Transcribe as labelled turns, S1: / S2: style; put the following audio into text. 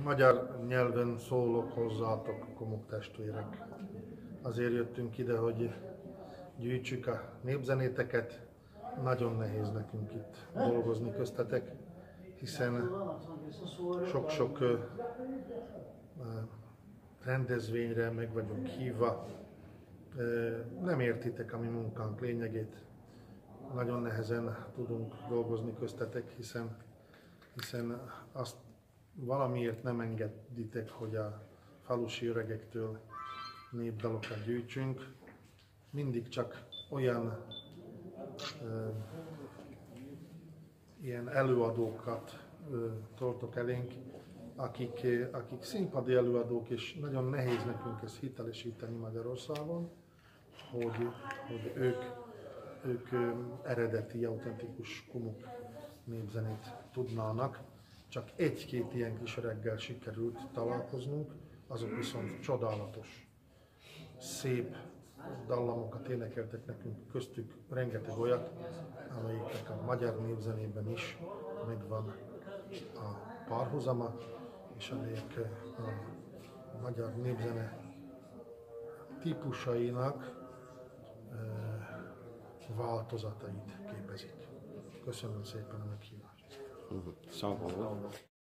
S1: magyar nyelven szólok hozzátok, komok testvérek. Azért jöttünk ide, hogy gyűjtsük a népzenéteket. Nagyon nehéz nekünk itt dolgozni köztetek, hiszen sok-sok rendezvényre meg vagyunk hívva. Nem értitek a mi munkánk lényegét. Nagyon nehezen tudunk dolgozni köztetek, hiszen azt valamiért nem engeditek, hogy a falusi öregektől népdalokat gyűjtsünk. Mindig csak olyan ilyen előadókat toltok elénk, akik színpadi előadók, és nagyon nehéz nekünk ezt hitelesíteni Magyarországon, hogy ők eredeti, autentikus komuk népzenét tudnának. Csak egy-két ilyen kis öreggel sikerült találkoznunk, azok viszont csodálatos, szép dallamokat énekeltek nekünk, köztük rengeteg olyat, amelyiknek a magyar népzenében is megvan a párhuzama, és amelyek a magyar népzene típusainak változatait képezik. Köszönöm szépen a meghívást.
S2: Szóval.